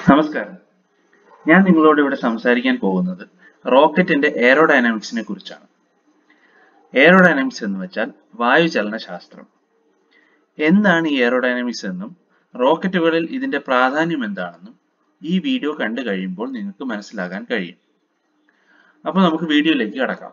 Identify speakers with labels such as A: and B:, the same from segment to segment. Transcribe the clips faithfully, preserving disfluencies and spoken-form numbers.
A: നമസ്കാരം. ഞാൻ നിങ്ങളോട് ഇവിടെ സംസാരിക്കാൻ പോകുന്നത് റോക്കറ്റിന്റെ എയറോഡൈനാമിക്സിനെ കുറിച്ചാണ്. എയറോഡൈനാമിക്സ് എന്ന് വെച്ചാൽ വായുചലന ശാസ്ത്രം. എന്താണ് ഈ എയറോഡൈനാമിക്സ് എന്നും റോക്കറ്റുകളിൽ ഇതിന്റെ പ്രാധാന്യം എന്താണെന്നും ഈ വീഡിയോ കണ്ടു കഴിയുമ്പോൾ നിങ്ങൾക്ക് മനസ്സിലാക്കാൻ കഴിയും. അപ്പോൾ നമുക്ക് വീഡിയോയിലേക്ക് കടക്കാം.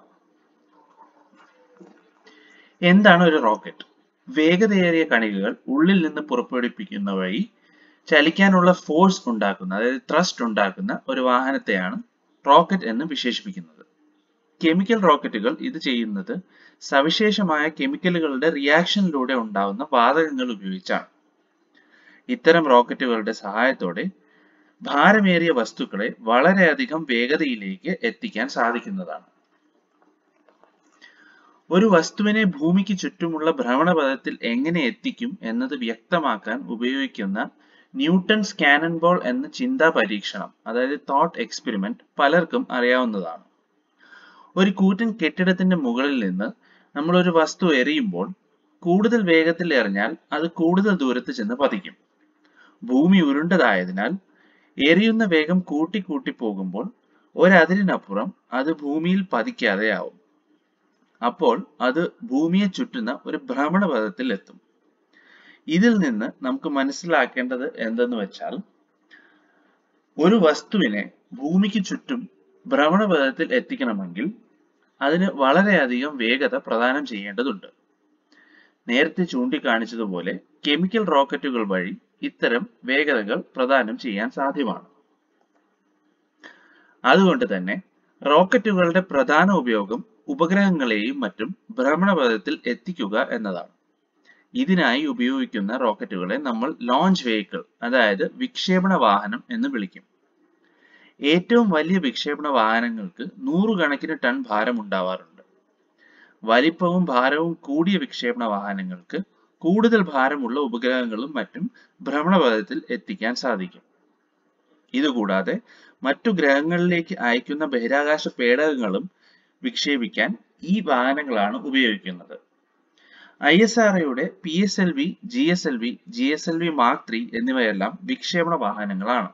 A: എന്താണ് ഒരു റോക്കറ്റ്? വേഗതയേറിയ കണികകൾ ഉള്ളിൽ നിന്ന് പുറപ്പെടുവിപ്പിക്കുന്ന വഴി ചലിക്കാനുള്ള ഫോഴ്സ് ഉണ്ടാക്കുന്ന, അതായത് ത്രസ്റ്റ് ഉണ്ടാക്കുന്ന ഒരു വാഹനത്തെയാണ് റോക്കറ്റ് എന്ന് വിശേഷിപ്പിക്കുന്നത്. കെമിക്കൽ റോക്കറ്റുകൾ ഇത് ചെയ്യുന്നത് സവിശേഷമായ കെമിക്കലുകളുടെ റിയാക്ഷനിലൂടെ ഉണ്ടാകുന്ന വാതകങ്ങൾ ഉപയോഗിച്ചാണ്. ഇത്തരം റോക്കറ്റുകളുടെ സഹായത്തോടെ ഭാരമേറിയ വസ്തുക്കളെ വളരെയധികം വേഗതയിലേക്ക് എത്തിക്കാൻ സാധിക്കുന്നതാണ്. ഒരു വസ്തുവിനെ ഭൂമിക്ക് ചുറ്റുമുള്ള ഭ്രമണപഥത്തിൽ എങ്ങനെ എത്തിക്കും എന്നത് വ്യക്തമാക്കാൻ ഉപയോഗിക്കുന്ന ന്യൂട്ടൺസ് കാനൻ ബോൾ എന്ന ചിന്താ പരീക്ഷണം, അതായത് തോട്ട് എക്സ്പെരിമെന്റ്, പലർക്കും അറിയാവുന്നതാണ്. ഒരു കൂറ്റൻ കെട്ടിടത്തിന്റെ മുകളിൽ നിന്ന് നമ്മൾ ഒരു വസ്തു എറിയുമ്പോൾ കൂടുതൽ വേഗത്തിൽ എറിഞ്ഞാൽ അത് കൂടുതൽ ദൂരത്ത് ചെന്ന് പതിക്കും. ഭൂമി ഉരുണ്ടതായതിനാൽ എറിയുന്ന വേഗം കൂട്ടി കൂട്ടി പോകുമ്പോൾ ഒരതിരിനപ്പുറം അത് ഭൂമിയിൽ പതിക്കാതെയാവും. അപ്പോൾ അത് ഭൂമിയെ ചുറ്റുന്ന ഒരു ഭ്രമണപഥത്തിൽ എത്തും. ഇതിൽ നിന്ന് നമുക്ക് മനസ്സിലാക്കേണ്ടത് എന്തെന്ന് വെച്ചാൽ, ഒരു വസ്തുവിനെ ഭൂമിക്ക് ചുറ്റും ഭ്രമണപഥത്തിൽ എത്തിക്കണമെങ്കിൽ അതിന് വളരെയധികം വേഗത പ്രദാനം ചെയ്യേണ്ടതുണ്ട്. നേരത്തെ ചൂണ്ടിക്കാണിച്ചതുപോലെ കെമിക്കൽ റോക്കറ്റുകൾ വഴി ഇത്തരം വേഗതകൾ പ്രദാനം ചെയ്യാൻ സാധ്യമാണ്. അതുകൊണ്ട് തന്നെ റോക്കറ്റുകളുടെ പ്രധാന ഉപയോഗം ഉപഗ്രഹങ്ങളെയും മറ്റും ഭ്രമണപഥത്തിൽ എത്തിക്കുക എന്നതാണ്. ഇതിനായി ഉപയോഗിക്കുന്ന റോക്കറ്റുകളെ നമ്മൾ ലോഞ്ച് വെഹിക്കിൾ, അതായത് വിക്ഷേപണ വാഹനം എന്ന് വിളിക്കും. ഏറ്റവും വലിയ വിക്ഷേപണ വാഹനങ്ങൾക്ക് നൂറുകണക്കിന് ടൺ ഭാരം ഉണ്ടാവാറുണ്ട്. വലിപ്പവും ഭാരവും കൂടിയ വിക്ഷേപണ വാഹനങ്ങൾക്ക് കൂടുതൽ ഭാരമുള്ള ഉപഗ്രഹങ്ങളും മറ്റും ഭ്രമണപഥത്തിൽ എത്തിക്കാൻ സാധിക്കും. ഇതുകൂടാതെ മറ്റു ഗ്രഹങ്ങളിലേക്ക് അയക്കുന്ന ബഹിരാകാശ പേടകങ്ങളും വിക്ഷേപിക്കാൻ ഈ വാഹനങ്ങളാണ് ഉപയോഗിക്കുന്നത്. ഐ എസ് ആർ ഒയുടെ P S L V, G S L V, G S L V mark three എന്നിവയെല്ലാം വിക്ഷേപണ വാഹനങ്ങളാണ്.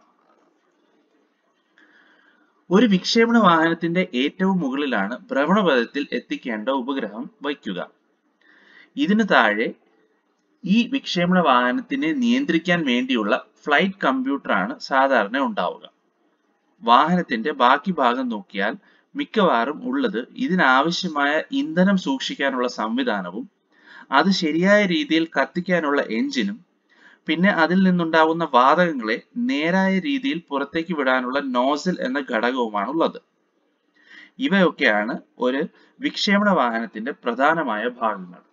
A: ഒരു വിക്ഷേപണ വാഹനത്തിന്റെ ഏറ്റവും മുകളിലാണ് ഭ്രമണപഥത്തിൽ എത്തിക്കേണ്ട ഉപഗ്രഹം വയ്ക്കുക. ഇതിനു താഴെ ഈ വിക്ഷേപണ വാഹനത്തിനെ നിയന്ത്രിക്കാൻ വേണ്ടിയുള്ള ഫ്ലൈറ്റ് കമ്പ്യൂട്ടറാണ് സാധാരണ ഉണ്ടാവുക. വാഹനത്തിന്റെ ബാക്കി ഭാഗം നോക്കിയാൽ മിക്കവാറും ഉള്ളത് ഇതിനാവശ്യമായ ഇന്ധനം സൂക്ഷിക്കാനുള്ള സംവിധാനവും അത് ശരിയായ രീതിയിൽ കത്തിക്കാനുള്ള എഞ്ചിനും പിന്നെ അതിൽ നിന്നുണ്ടാകുന്ന വാതകങ്ങളെ നേരായ രീതിയിൽ പുറത്തേക്ക് വിടാനുള്ള നോസിൽ എന്ന ഘടകവുമാണ് ഉള്ളത്. ഇവയൊക്കെയാണ് ഒരു വിക്ഷേപണ വാഹനത്തിന്റെ പ്രധാനമായ ഭാഗങ്ങൾ.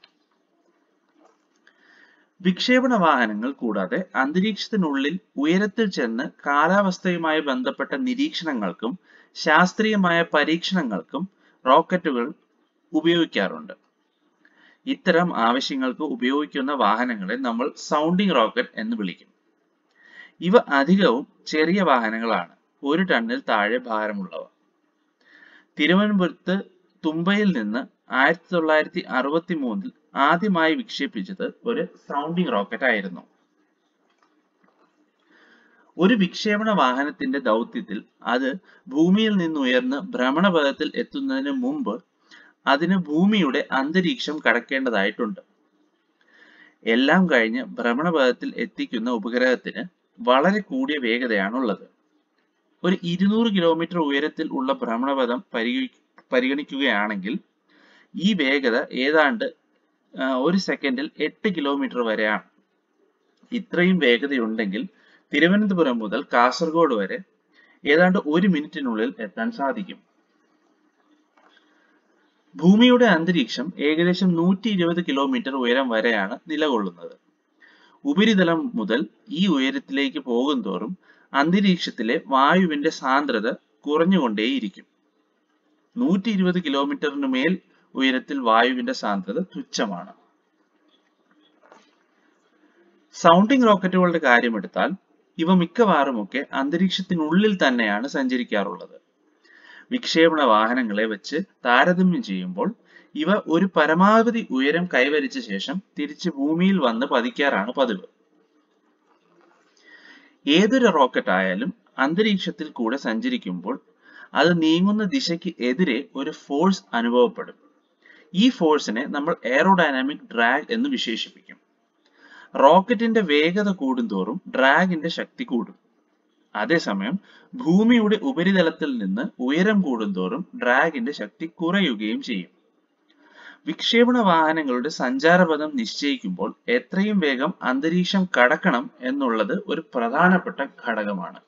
A: വിക്ഷേപണ വാഹനങ്ങൾ കൂടാതെ അന്തരീക്ഷത്തിനുള്ളിൽ ഉയരത്തിൽ ചെന്ന് കാലാവസ്ഥയുമായി ബന്ധപ്പെട്ട നിരീക്ഷണങ്ങൾക്കും ശാസ്ത്രീയമായ പരീക്ഷണങ്ങൾക്കും റോക്കറ്റുകൾ ഉപയോഗിക്കാറുണ്ട്. ഇത്തരം ആവശ്യങ്ങൾക്ക് ഉപയോഗിക്കുന്ന വാഹനങ്ങളെ നമ്മൾ സൗണ്ടിങ് റോക്കറ്റ് എന്ന് വിളിക്കും. ഇവ അധികവും ചെറിയ വാഹനങ്ങളാണ്, ഒരു ടണ്ണിൽ താഴെ ഭാരമുള്ളവ. തിരുവനന്തപുരത്ത് തുമ്പയിൽ നിന്ന് ആയിരത്തി തൊള്ളായിരത്തി അറുപത്തി മൂന്നിൽ ആദ്യമായി വിക്ഷേപിച്ചത് ഒരു സൗണ്ടിങ് റോക്കറ്റ് ആയിരുന്നു. ഒരു വിക്ഷേപണ വാഹനത്തിന്റെ ദൗത്യത്തിൽ അത് ഭൂമിയിൽ നിന്ന് ഉയർന്ന് ഭ്രമണപഥത്തിൽ എത്തുന്നതിന് മുമ്പ് അതിന് ഭൂമിയുടെ അന്തരീക്ഷം കടക്കേണ്ടതായിട്ടുണ്ട്. എല്ലാം കഴിഞ്ഞ് ഭ്രമണപഥത്തിൽ എത്തിക്കുന്ന ഉപഗ്രഹത്തിന് വളരെ കൂടിയ വേഗതയാണുള്ളത്. ഒരു ഇരുന്നൂറ് കിലോമീറ്റർ ഉയരത്തിൽ ഉള്ള ഭ്രമണപഥം പരിഗ പരിഗണിക്കുകയാണെങ്കിൽ ഈ വേഗത ഏതാണ്ട് ഒരു സെക്കൻഡിൽ എട്ട് കിലോമീറ്റർ വരെയാണ്. ഇത്രയും വേഗതയുണ്ടെങ്കിൽ തിരുവനന്തപുരം മുതൽ കാസർഗോഡ് വരെ ഏതാണ്ട് ഒരു മിനിറ്റിനുള്ളിൽ എത്താൻ സാധിക്കും. ഭൂമിയുടെ അന്തരീക്ഷം ഏകദേശം നൂറ്റി ഇരുപത് കിലോമീറ്റർ ഉയരം വരെയാണ് നിലകൊള്ളുന്നത്. ഉപരിതലം മുതൽ ഈ ഉയരത്തിലേക്ക് പോകുന്തോറും അന്തരീക്ഷത്തിലെ വായുവിന്റെ സാന്ദ്രത കുറഞ്ഞുകൊണ്ടേയിരിക്കും. നൂറ്റി ഇരുപത് കിലോമീറ്ററിന് മേൽ ഉയരത്തിൽ വായുവിന്റെ സാന്ദ്രത തുച്ഛമാണ്. സൗണ്ടിങ് റോക്കറ്റുകളുടെ കാര്യമെടുത്താൽ ഇവ മിക്കവാറുമൊക്കെ അന്തരീക്ഷത്തിനുള്ളിൽ തന്നെയാണ് സഞ്ചരിക്കാറുള്ളത്. വിക്ഷേപണ വാഹനങ്ങളെ വെച്ച് താരതമ്യം ചെയ്യുമ്പോൾ ഇവ ഒരു പരമാവധി ഉയരം കൈവരിച്ച ശേഷം തിരിച്ച് ഭൂമിയിൽ വന്ന് പതിക്കാറാണ് പതിവ്. ഏതൊരു റോക്കറ്റ് ആയാലും അന്തരീക്ഷത്തിൽ കൂടെ സഞ്ചരിക്കുമ്പോൾ അത് നീങ്ങുന്ന ദിശയ്ക്ക് എതിരെ ഒരു ഫോഴ്സ് അനുഭവപ്പെടും. ഈ ഫോഴ്സിനെ നമ്മൾ എയറോഡൈനാമിക് ഡ്രാഗ് എന്ന് വിശേഷിപ്പിക്കും. റോക്കറ്റിന്റെ വേഗത കൂടുന്തോറും ഡ്രാഗിന്റെ ശക്തി കൂടും. അതേസമയം ഭൂമിയുടെ ഉപരിതലത്തിൽ നിന്ന് ഉയരം കൂടുന്തോറും ഡ്രാഗിന്റെ ശക്തി കുറയുകയും ചെയ്യും. വിക്ഷേപണ വാഹനങ്ങളുടെ സഞ്ചാരപഥം നിശ്ചയിക്കുമ്പോൾ എത്രയും വേഗം അന്തരീക്ഷം കടക്കണം എന്നുള്ളത് ഒരു പ്രധാനപ്പെട്ട ഘടകമാണ്.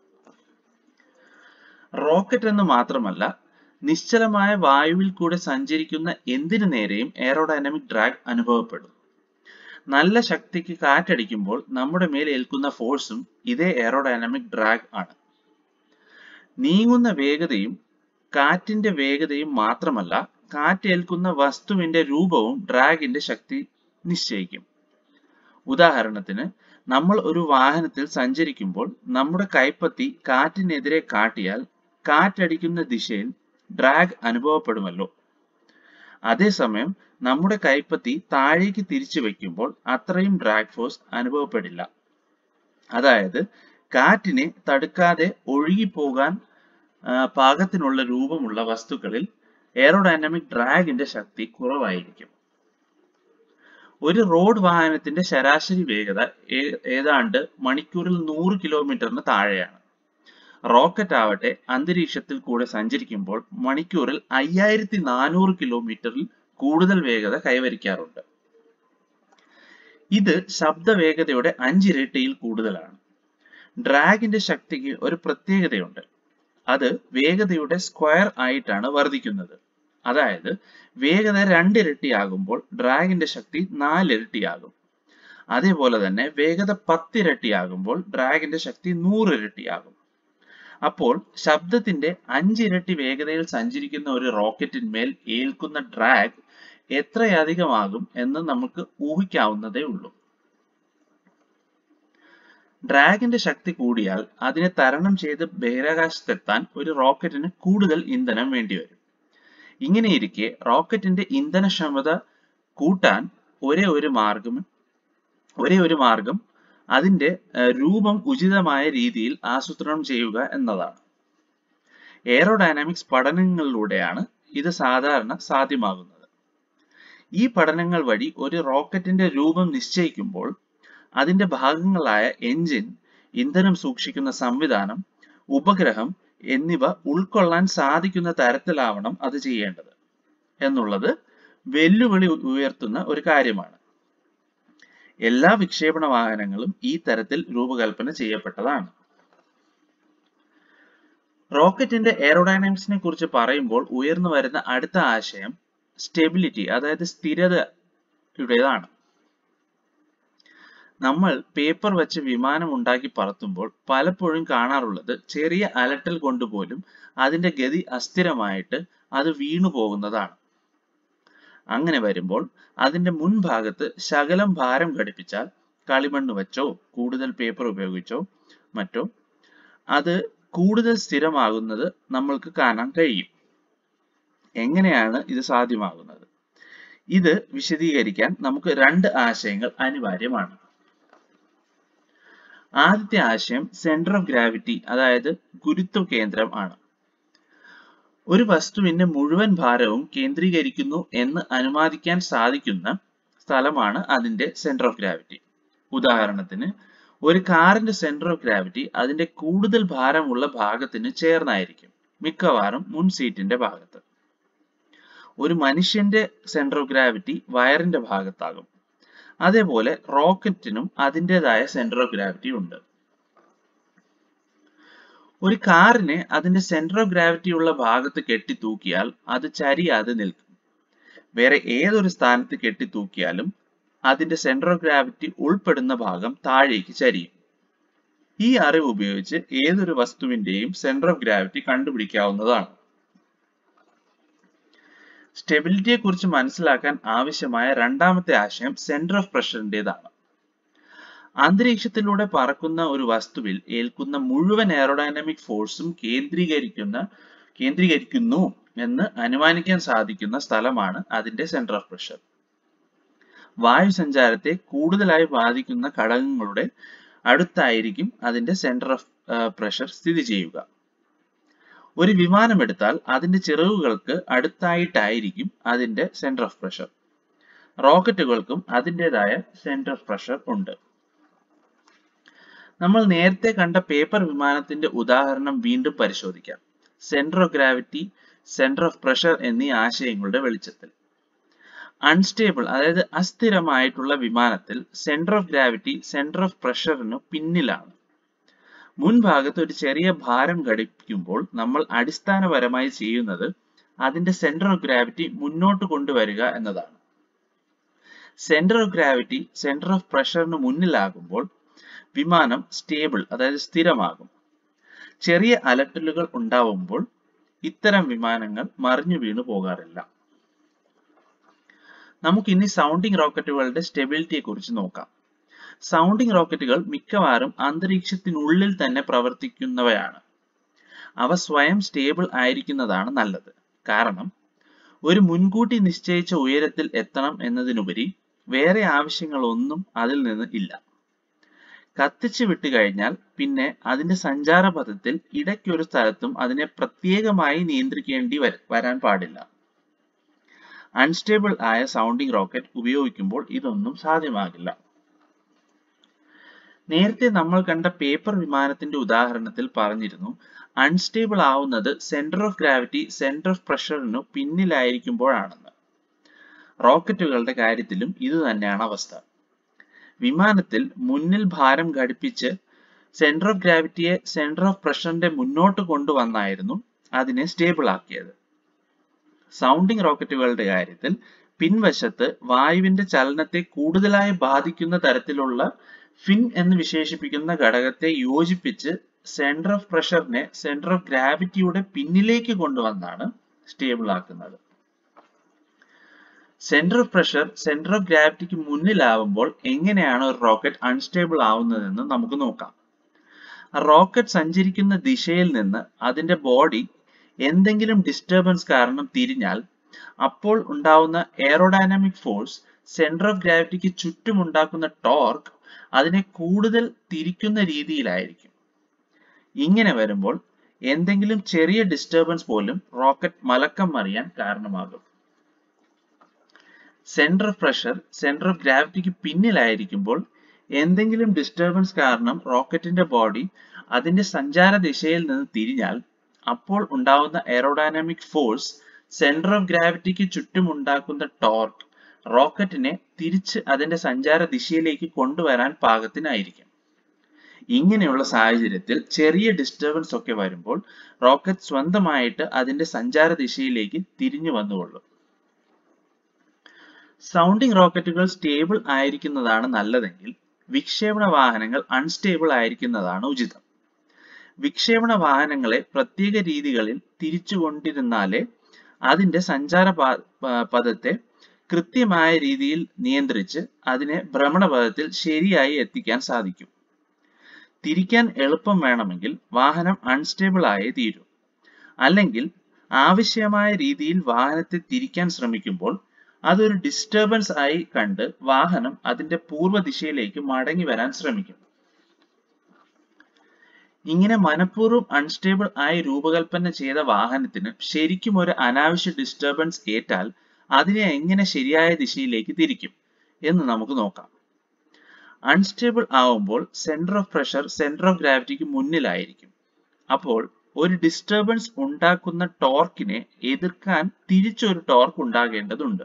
A: റോക്കറ്റ് എന്ന് മാത്രമല്ല, നിശ്ചലമായ വായുവിൽ കൂടെ സഞ്ചരിക്കുന്ന എന്തിനു നേരെയും എയറോഡൈനാമിക് ഡ്രാഗ് അനുഭവപ്പെടും. നല്ല ശക്തിക്ക് കാറ്റടിക്കുമ്പോൾ നമ്മുടെ മേൽ ഏൽക്കുന്ന ഫോഴ്സും ഇതേ എയറോഡൈനാമിക് ഡ്രാഗ് ആണ്. നീങ്ങുന്ന വേഗതയും കാറ്റിന്റെ വേഗതയും മാത്രമല്ല, കാറ്റേൽക്കുന്ന വസ്തുവിന്റെ രൂപവും ഡ്രാഗിന്റെ ശക്തി നിശ്ചയിക്കും. ഉദാഹരണത്തിന്, നമ്മൾ ഒരു വാഹനത്തിൽ സഞ്ചരിക്കുമ്പോൾ നമ്മുടെ കൈപ്പത്തി കാറ്റിനെതിരെ കാട്ടിയാൽ കാറ്റടിക്കുന്ന ദിശയിൽ ഡ്രാഗ് അനുഭവപ്പെടുമല്ലോ. അതേസമയം നമ്മുടെ കൈപ്പത്തി താഴേക്ക് തിരിച്ചു വയ്ക്കുമ്പോൾ അത്രയും ഡ്രാഗ് ഫോഴ്സ് അനുഭവപ്പെടില്ല. അതായത് കാറ്റിനെ തടുക്കാതെ ഒഴുകിപ്പോകാൻ പാകത്തിനുള്ള രൂപമുള്ള വസ്തുക്കളിൽ എയറോഡൈനാമിക് ഡ്രാഗിന്റെ ശക്തി കുറവായിരിക്കും. ഒരു റോഡ് വാഹനത്തിന്റെ ശരാശരി വേഗത ഏതാണ്ട് മണിക്കൂറിൽ നൂറ് കിലോമീറ്ററിന് താഴെയാണ്. റോക്കറ്റ് ആവട്ടെ അന്തരീക്ഷത്തിൽ കൂടെ സഞ്ചരിക്കുമ്പോൾ മണിക്കൂറിൽ അയ്യായിരത്തി നാനൂറ് കിലോമീറ്ററിൽ കൂടുതൽ വേഗത കൈവരിക്കാറുണ്ട്. ഇത് ശബ്ദവേഗതയുടെ അഞ്ചിരട്ടിയിൽ കൂടുതലാണ്. ഡ്രാഗിന്റെ ശക്തിക്ക് ഒരു പ്രത്യേകതയുണ്ട്. അത് വേഗതയുടെ സ്ക്വയർ ആയിട്ടാണ് വർദ്ധിക്കുന്നത്. അതായത് വേഗത രണ്ടിരട്ടിയാകുമ്പോൾ ഡ്രാഗിന്റെ ശക്തി നാലിരട്ടിയാകും. അതേപോലെ തന്നെ വേഗത പത്തിരട്ടിയാകുമ്പോൾ ഡ്രാഗിന്റെ ശക്തി നൂറിരട്ടിയാകും. അപ്പോൾ ശബ്ദത്തിന്റെ അഞ്ചിരട്ടി വേഗതയിൽ സഞ്ചരിക്കുന്ന ഒരു റോക്കറ്റിന്മേൽ ഏൽക്കുന്ന ഡ്രാഗ് എത്രയധികമാകും എന്ന് നമുക്ക് ഊഹിക്കാവുന്നതേ ഉള്ളൂ. ഡ്രാഗിന്റെ ശക്തി കൂടിയാൽ അതിനെ തരണം ചെയ്ത് ബഹിരാകാശത്തെത്താൻ ഒരു റോക്കറ്റിന് കൂടുതൽ ഇന്ധനം വേണ്ടിവരും. ഇങ്ങനെയിരിക്കെ റോക്കറ്റിന്റെ ഇന്ധനക്ഷമത കൂട്ടാൻ ഒരേ ഒരു മാർഗം ഒരേ ഒരു മാർഗം അതിന്റെ രൂപം ഉചിതമായ രീതിയിൽ ആസൂത്രണം ചെയ്യുക എന്നതാണ്. എയറോഡൈനാമിക്സ് പഠനങ്ങളിലൂടെയാണ് ഇത് സാധാരണ സാധ്യമാകുന്നത്. ഈ പഠനങ്ങൾ വഴി ഒരു റോക്കറ്റിന്റെ രൂപം നിശ്ചയിക്കുമ്പോൾ അതിന്റെ ഭാഗങ്ങളായ എഞ്ചിൻ, ഇന്ധനം സൂക്ഷിക്കുന്ന സംവിധാനം, ഉപഗ്രഹം എന്നിവ ഉൾക്കൊള്ളാൻ സാധിക്കുന്ന തരത്തിലാവണം അത് ചെയ്യേണ്ടത് എന്നുള്ളത് വെല്ലുവിളി ഉയർത്തുന്ന ഒരു കാര്യമാണ്. എല്ലാ വിക്ഷേപണ വാഹനങ്ങളും ഈ തരത്തിൽ രൂപകൽപ്പന ചെയ്യപ്പെട്ടതാണ്. റോക്കറ്റിന്റെ എയറോഡൈനാമിക്സിനെ കുറിച്ച് പറയുമ്പോൾ ഉയർന്നു വരുന്ന അടുത്ത ആശയം സ്റ്റെബിലിറ്റി, അതായത് സ്ഥിരതയുടേതാണ്. നമ്മൾ പേപ്പർ വെച്ച് വിമാനം ഉണ്ടാക്കി പറത്തുമ്പോൾ പലപ്പോഴും കാണാറുള്ളത് ചെറിയ അലട്ടൽ കൊണ്ടുപോലും അതിന്റെ ഗതി അസ്ഥിരമായിട്ട് അത് വീണു പോകുന്നതാണ്. അങ്ങനെ വരുമ്പോൾ അതിന്റെ മുൻഭാഗത്ത് ശകലം ഭാരം ഘടിപ്പിച്ചാൽ, കളിമണ്ണ് വെച്ചോ കൂടുതൽ പേപ്പർ ഉപയോഗിച്ചോ മറ്റോ, അത് കൂടുതൽ സ്ഥിരമാകുന്നത് നമ്മൾക്ക് കാണാൻ കഴിയും. എങ്ങനെയാണ് ഇത് സാധ്യമാകുന്നത്? ഇത് വിശദീകരിക്കാൻ നമുക്ക് രണ്ട് ആശയങ്ങൾ അനിവാര്യമാണ്. ആദ്യത്തെ ആശയം സെന്റർ ഓഫ് ഗ്രാവിറ്റി, അതായത് ഗുരുത്വ കേന്ദ്രം ആണ്. ഒരു വസ്തുവിന്റെ മുഴുവൻ ഭാരവും കേന്ദ്രീകരിക്കുന്നു എന്ന് അനുമാനിക്കാൻ സാധിക്കുന്ന സ്ഥലമാണ് അതിന്റെ സെന്റർ ഓഫ് ഗ്രാവിറ്റി. ഉദാഹരണത്തിന്, ഒരു കാറിന്റെ സെന്റർ ഓഫ് ഗ്രാവിറ്റി അതിന്റെ കൂടുതൽ ഭാരമുള്ള ഭാഗത്തിന് ചേർന്നായിരിക്കും, മിക്കവാറും മുൻ സീറ്റിന്റെ ഭാഗത്ത്. ഒരു മനുഷ്യന്റെ സെന്റർ ഓഫ് ഗ്രാവിറ്റി വയറിന്റെ ഭാഗത്താകും. അതേപോലെ റോക്കറ്റിനും അതിൻ്റെതായ സെന്റർ ഓഫ് ഗ്രാവിറ്റി ഉണ്ട്. ഒരു കാറിനെ അതിന്റെ സെന്റർ ഓഫ് ഗ്രാവിറ്റി ഉള്ള ഭാഗത്ത് കെട്ടി തൂക്കിയാൽ അത് ചരിയാതെ നിൽക്കും. വേറെ ഏതൊരു സ്ഥാനത്ത് കെട്ടി തൂക്കിയാലും അതിന്റെ സെന്റർ ഓഫ് ഗ്രാവിറ്റി ഉൾപ്പെടുന്ന ഭാഗം താഴേക്ക് ചരിയും. ഈ അറിവ് ഉപയോഗിച്ച് ഏതൊരു വസ്തുവിന്റെയും സെന്റർ ഓഫ് ഗ്രാവിറ്റി കണ്ടുപിടിക്കാവുന്നതാണ്. സ്റ്റെബിലിറ്റിയെ കുറിച്ച് മനസ്സിലാക്കാൻ ആവശ്യമായ രണ്ടാമത്തെ ആശയം സെന്റർ ഓഫ് പ്രഷറിൻ്റെതാണ്. അന്തരീക്ഷത്തിലൂടെ പറക്കുന്ന ഒരു വസ്തുവിൽ ഏൽക്കുന്ന മുഴുവൻ എയറോഡൈനാമിക് ഫോഴ്സും കേന്ദ്രീകരിക്കുന്ന കേന്ദ്രീകരിക്കുന്നു എന്ന് അനുമാനിക്കാൻ സാധിക്കുന്ന സ്ഥലമാണ് അതിന്റെ സെന്റർ ഓഫ് പ്രഷർ. വായു സഞ്ചാരത്തെ കൂടുതലായി ബാധിക്കുന്ന ഘടകങ്ങളുടെ അടുത്തായിരിക്കും അതിന്റെ സെന്റർ ഓഫ് പ്രഷർ സ്ഥിതി ചെയ്യുക. ഒരു വിമാനം എടുത്താൽ അതിന്റെ ചിറകുകൾക്ക് അടുത്തായിട്ടായിരിക്കും അതിന്റെ സെന്റർ ഓഫ് പ്രഷർ. റോക്കറ്റുകൾക്കും അതിൻ്റെതായ സെന്റർ ഓഫ് പ്രഷർ ഉണ്ട്. നമ്മൾ നേരത്തെ കണ്ട പേപ്പർ വിമാനത്തിന്റെ ഉദാഹരണം വീണ്ടും പരിശോധിക്കാം. Centre of gravity, centre of pressure എന്നീ ആശയങ്ങളുടെ വെളിച്ചത്തിൽ. അൺസ്റ്റേബിൾ അതായത് അസ്ഥിരമായിട്ടുള്ള വിമാനത്തിൽ centre of gravity centre of പ്രഷറിന് പിന്നിലാണ്. മുൻഭാഗത്ത് ഒരു ചെറിയ ഭാരം ഘടിപ്പിക്കുമ്പോൾ നമ്മൾ അടിസ്ഥാനപരമായി ചെയ്യുന്നത് അതിന്റെ സെന്റർ ഓഫ് ഗ്രാവിറ്റി മുന്നോട്ട് കൊണ്ടുവരിക എന്നതാണ്. Centre of gravity centre of പ്രഷറിന് മുന്നിലാകുമ്പോൾ വിമാനം സ്റ്റേബിൾ അതായത് സ്ഥിരമാകും. ചെറിയ അലട്ടലുകൾ ഉണ്ടാവുമ്പോൾ ഇത്തരം വിമാനങ്ങൾ മറിഞ്ഞു വീണു പോകാറില്ല. നമുക്കിനി സൗണ്ടിങ് റോക്കറ്റുകളുടെ സ്റ്റെബിലിറ്റിയെ കുറിച്ച് നോക്കാം. സൗണ്ടിങ് റോക്കറ്റുകൾ മിക്കവാറും അന്തരീക്ഷത്തിനുള്ളിൽ തന്നെ പ്രവർത്തിക്കുന്നവയാണ്. അവ സ്വയം സ്റ്റേബിൾ ആയിരിക്കുന്നതാണ് നല്ലത്. കാരണം ഒരു മുൻകൂട്ടി നിശ്ചയിച്ച ഉയരത്തിൽ എത്തണം എന്നതിനുപരി വേറെ ആവശ്യങ്ങളൊന്നും അതിൽ നിന്ന് ഇല്ല. കത്തിച്ചു വിട്ടു കഴിഞ്ഞാൽ പിന്നെ അതിന്റെ സഞ്ചാരപഥത്തിൽ ഇടയ്ക്കൊരു സ്ഥലത്തും അതിനെ പ്രത്യേകമായി നിയന്ത്രിക്കേണ്ടി വരാൻ പാടില്ല. അൺസ്റ്റേബിൾ ആയ സൗണ്ടിങ് റോക്കറ്റ് ഉപയോഗിക്കുമ്പോൾ ഇതൊന്നും സാധ്യമാകില്ല. നേരത്തെ നമ്മൾ കണ്ട പേപ്പർ വിമാനത്തിന്റെ ഉദാഹരണത്തിൽ പറഞ്ഞിരുന്നു, അൺസ്റ്റേബിൾ ആവുന്നത് centre of gravity centre of പ്രഷറിനു പിന്നിലായിരിക്കുമ്പോഴാണെന്ന്. റോക്കറ്റുകളുടെ കാര്യത്തിലും ഇത് തന്നെയാണ് അവസ്ഥ. വിമാനത്തിൽ മുന്നിൽ ഭാരം ഘടിപ്പിച്ച് സെന്റർ ഓഫ് ഗ്രാവിറ്റിയെ സെന്റർ ഓഫ് പ്രഷറിന്റെ മുന്നോട്ട് കൊണ്ടുവന്നായിരുന്നു അതിനെ സ്റ്റേബിൾ ആക്കിയത്. സൗണ്ടിങ് റോക്കറ്റുകളുടെ കാര്യത്തിൽ പിൻവശത്ത് വായുവിന്റെ ചലനത്തെ കൂടുതലായി ബാധിക്കുന്ന തരത്തിലുള്ള ഫിൻ എന്ന് വിശേഷിപ്പിക്കുന്ന ഘടകത്തെ യോജിപ്പിച്ച് സെന്റർ ഓഫ് പ്രഷറിനെ സെന്റർ ഓഫ് ഗ്രാവിറ്റിയുടെ പിന്നിലേക്ക് കൊണ്ടുവന്നാണ് സ്റ്റേബിൾ ആക്കുന്നത്. Centre of pressure centre of ഗ്രാവിറ്റിക്ക് മുന്നിലാവുമ്പോൾ എങ്ങനെയാണ് ഒരു റോക്കറ്റ് അൺസ്റ്റേബിൾ ആവുന്നതെന്ന് നമുക്ക് നോക്കാം. റോക്കറ്റ് സഞ്ചരിക്കുന്ന ദിശയിൽ നിന്ന് അതിന്റെ ബോഡി എന്തെങ്കിലും ഡിസ്റ്റർബൻസ് കാരണം തിരിഞ്ഞാൽ അപ്പോൾ ഉണ്ടാവുന്ന എയറോഡൈനാമിക് ഫോഴ്സ് സെന്റർ ഓഫ് ഗ്രാവിറ്റിക്ക് ചുറ്റും ഉണ്ടാക്കുന്ന ടോർക്ക് അതിനെ കൂടുതൽ തിരിക്കുന്ന രീതിയിലായിരിക്കും. ഇങ്ങനെ വരുമ്പോൾ എന്തെങ്കിലും ചെറിയ ഡിസ്റ്റർബൻസ് പോലും റോക്കറ്റ് മലക്കം മറിയാൻ കാരണമാകും. Centre of pressure centre of ഗ്രാവിറ്റിക്ക് പിന്നിലായിരിക്കുമ്പോൾ എന്തെങ്കിലും ഡിസ്റ്റർബൻസ് കാരണം റോക്കറ്റിന്റെ ബോഡി അതിന്റെ സഞ്ചാര ദിശയിൽ നിന്ന് തിരിഞ്ഞാൽ അപ്പോൾ ഉണ്ടാവുന്ന എയറോഡൈനാമിക് ഫോഴ്സ് സെന്റർ ഓഫ് ഗ്രാവിറ്റിക്ക് ചുറ്റും ഉണ്ടാക്കുന്ന ടോർക്ക് റോക്കറ്റിനെ തിരിച്ച് അതിന്റെ സഞ്ചാര ദിശയിലേക്ക് കൊണ്ടുവരാൻ പാകത്തിനായിരിക്കും. ഇങ്ങനെയുള്ള സാഹചര്യത്തിൽ ചെറിയ ഡിസ്റ്റർബൻസ് ഒക്കെ വരുമ്പോൾ റോക്കറ്റ് സ്വന്തമായിട്ട് അതിന്റെ സഞ്ചാര ദിശയിലേക്ക് തിരിഞ്ഞു വന്നുകൊള്ളും. സൗണ്ടിങ് റോക്കറ്റുകൾ സ്റ്റേബിൾ ആയിരിക്കുന്നതാണ് നല്ലതെങ്കിൽ വിക്ഷേപണ വാഹനങ്ങൾ അൺസ്റ്റേബിൾ ആയിരിക്കുന്നതാണ് ഉചിതം. വിക്ഷേപണ വാഹനങ്ങളെ പ്രത്യേക രീതികളിൽ തിരിച്ചുകൊണ്ടിരുന്നാലേ അതിന്റെ സഞ്ചാര പഥത്തെ കൃത്യമായ രീതിയിൽ നിയന്ത്രിച്ച് അതിനെ ഭ്രമണപഥത്തിൽ ശരിയായി എത്തിക്കാൻ സാധിക്കും. തിരിക്കാൻ എളുപ്പം വേണമെങ്കിൽ വാഹനം അൺസ്റ്റേബിൾ ആയേ തീരൂ. അല്ലെങ്കിൽ ആവശ്യമായ രീതിയിൽ വാഹനത്തെ തിരിക്കാൻ ശ്രമിക്കുമ്പോൾ അതൊരു ഡിസ്റ്റർബൻസ് ആയി കണ്ട് വാഹനം അതിന്റെ പൂർവ്വ ദിശയിലേക്ക് മടങ്ങി വരാൻ ശ്രമിക്കും. ഇങ്ങനെ മനഃപൂർവ്വം അൺസ്റ്റേബിൾ ആയി രൂപകൽപ്പന ചെയ്ത വാഹനത്തിന് ശരിക്കും ഒരു അനാവശ്യ ഡിസ്റ്റർബൻസ് ഏറ്റാൽ അതിനെ എങ്ങനെ ശരിയായ ദിശയിലേക്ക് തിരിക്കും എന്ന് നമുക്ക് നോക്കാം. അൺസ്റ്റേബിൾ ആവുമ്പോൾ centre of pressure centre of ഗ്രാവിറ്റിക്ക് മുന്നിലായിരിക്കും. അപ്പോൾ ഒരു ഡിസ്റ്റർബൻസ് ഉണ്ടാക്കുന്ന ടോർക്കിനെ എതിർക്കാൻ തിരിച്ചൊരു ടോർക്ക് ഉണ്ടാകേണ്ടതുണ്ട്.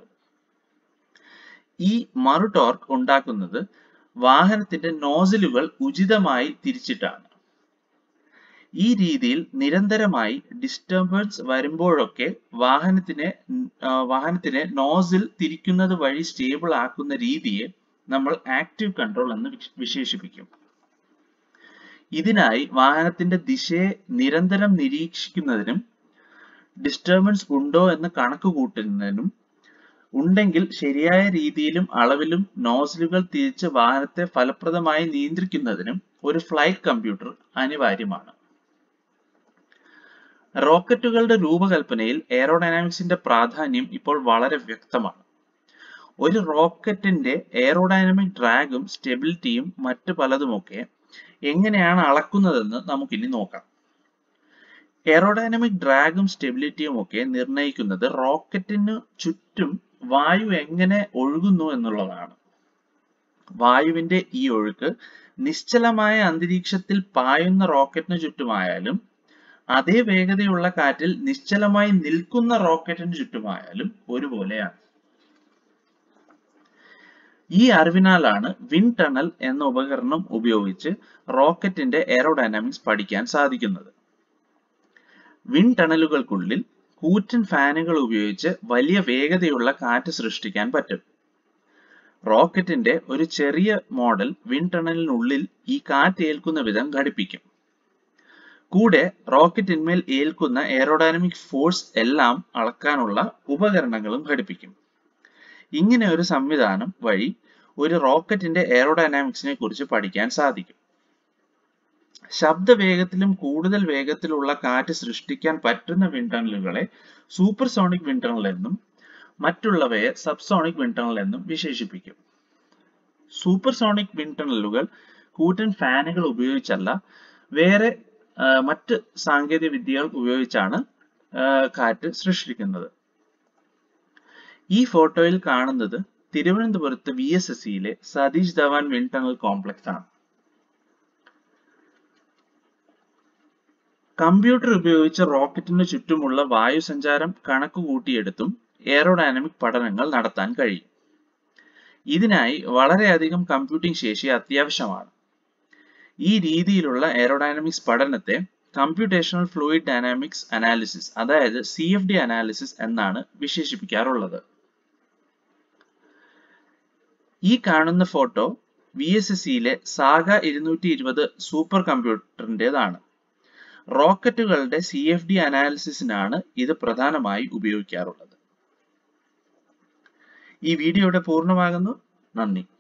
A: ഈ മറു ടോർക്ക് ഉണ്ടാക്കുന്നത് വാഹനത്തിന്റെ നോസിലുകൾ ഉചിതമായി തിരിച്ചിട്ടാണ്. ഈ രീതിയിൽ നിരന്തരമായി ഡിസ്റ്റർബൻസ് വരുമ്പോഴൊക്കെ വാഹനത്തിനെ വാഹനത്തിനെ നോസിൽ തിരിക്കുന്നത് വഴി സ്റ്റേബിൾ ആക്കുന്ന രീതിയെ നമ്മൾ ആക്റ്റീവ് കൺട്രോൾ എന്ന് വിശേഷിപ്പിക്കും. ഇതിനായി വാഹനത്തിന്റെ ദിശയെ നിരന്തരം നിരീക്ഷിക്കുന്നതിനും ഡിസ്റ്റർബൻസ് ഉണ്ടോ എന്ന് കണക്ക് കൂട്ടുന്നതിനും ഉണ്ടെങ്കിൽ ശരിയായ രീതിയിലും അളവിലും നോസിലുകൾ തിരിച്ച് വാഹനത്തെ ഫലപ്രദമായി നിയന്ത്രിക്കുന്നതിനും ഒരു ഫ്ലൈറ്റ് കമ്പ്യൂട്ടർ അനിവാര്യമാണ്. റോക്കറ്റുകളുടെ രൂപകൽപ്പനയിൽ എയറോഡൈനാമിക്സിന്റെ പ്രാധാന്യം ഇപ്പോൾ വളരെ വ്യക്തമാണ്. ഒരു റോക്കറ്റിന്റെ എയറോഡൈനാമിക് ഡ്രാഗും സ്റ്റെബിലിറ്റിയും മറ്റു പലതുമൊക്കെ എങ്ങനെയാണ് അളക്കുന്നതെന്ന് നമുക്കിനി നോക്കാം. എയറോഡൈനാമിക് ഡ്രാഗും സ്റ്റെബിലിറ്റിയും ഒക്കെ നിർണ്ണയിക്കുന്നത് റോക്കറ്റിന് ചുറ്റും വായു എങ്ങനെ ഒഴുകുന്നു എന്നുള്ളതാണ്. വായുവിന്റെ ഈ ഒഴുക്ക് നിശ്ചലമായ അന്തരീക്ഷത്തിൽ പായുന്ന റോക്കറ്റിന് ചുറ്റുമായാലും അതേ വേഗതയുള്ള കാറ്റിൽ നിശ്ചലമായി നിൽക്കുന്ന റോക്കറ്റിന് ചുറ്റുമായാലും ഒരുപോലെയാണ്. ഈ അറിവിനാലാണ് വിൻഡ് ടണൽ എന്ന ഉപകരണം ഉപയോഗിച്ച് റോക്കറ്റിന്റെ എയറോഡൈനാമിക്സ് പഠിക്കാൻ സാധിക്കുന്നത്. വിൻഡ് ടണലുകൾക്കുള്ളിൽ കൂറ്റൻ ഫാനുകൾ ഉപയോഗിച്ച് വലിയ വേഗതയുള്ള കാറ്റ് സൃഷ്ടിക്കാൻ പറ്റും. റോക്കറ്റിന്റെ ഒരു ചെറിയ മോഡൽ വിൻഡ് ടണലിനുള്ളിൽ ഈ കാറ്റ് ഏൽക്കുന്ന വിധം ഘടിപ്പിക്കും. കൂടെ റോക്കറ്റിന്മേൽ ഏൽക്കുന്ന എയറോഡൈനാമിക് ഫോഴ്സ് എല്ലാം അളക്കാനുള്ള ഉപകരണങ്ങളും ഘടിപ്പിക്കും. ഇങ്ങനെ ഒരു സംവിധാനം വഴി ഒരു റോക്കറ്റിന്റെ എയറോഡൈനാമിക്സിനെ കുറിച്ച് പഠിക്കാൻ സാധിക്കും. ശബ്ദവേഗത്തിലും കൂടുതൽ വേഗത്തിലുള്ള കാറ്റ് സൃഷ്ടിക്കാൻ പറ്റുന്ന വിൻഡ് ടണലുകളെ സൂപ്പർസോണിക് വിൻഡ് ടണൽ എന്നും മറ്റുള്ളവയെ സബ്സോണിക് വിൻഡ് ടണൽ എന്നും വിശേഷിപ്പിക്കും. സൂപ്പർസോണിക് വിൻഡ് ടണലുകൾ കൂറ്റൻ ഫാനുകൾ ഉപയോഗിച്ചല്ല, വേറെ മറ്റ് സാങ്കേതിക വിദ്യകൾ ഉപയോഗിച്ചാണ് കാറ്റ് സൃഷ്ടിക്കുന്നത്. ഈ ഫോട്ടോയിൽ കാണുന്നത് തിരുവനന്തപുരത്ത് വി എസ് എസ് സിയിലെ Satish Dhawan wind tunnel complex ആണ്. കമ്പ്യൂട്ടർ ഉപയോഗിച്ച് റോക്കറ്റിന് ചുറ്റുമുള്ള വായുസഞ്ചാരം കണക്കുകൂട്ടിയെടുത്തും എയറോഡൈനാമിക് പഠനങ്ങൾ നടത്താൻ കഴിയും. ഇതിനായി വളരെയധികം കമ്പ്യൂട്ടിംഗ് ശേഷി അത്യാവശ്യമാണ്. ഈ രീതിയിലുള്ള എയറോഡൈനാമിക്സ് പഠനത്തെ കമ്പ്യൂട്ടേഷണൽ ഫ്ലൂയിഡ് ഡൈനാമിക്സ് അനാലിസിസ്, അതായത് സി എഫ് ഡി അനാലിസിസ് എന്നാണ് വിശേഷിപ്പിക്കാറുള്ളത്. ഈ കാണുന്ന ഫോട്ടോ വി എസ് എസ് സിയിലെ സാഗ ഇരുന്നൂറ്റി ഇരുപത് സൂപ്പർ കമ്പ്യൂട്ടറിൻ്റെതാണ്. റോക്കറ്റുകളുടെ സി എഫ് ഡി അനാലിസിസിനാണ് ഇത് പ്രധാനമായി ഉപയോഗിക്കാറുള്ളത്. ഈ വീഡിയോ ഇവിടെ പൂർണ്ണമാകുന്നു. നന്ദി.